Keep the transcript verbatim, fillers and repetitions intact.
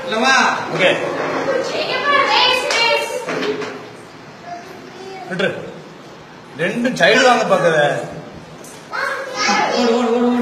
இல்லமா ஓகே விட்டுரு ரெண்டு சைடு வாங்க பாக்குற ஓடு ஓடு ஓடு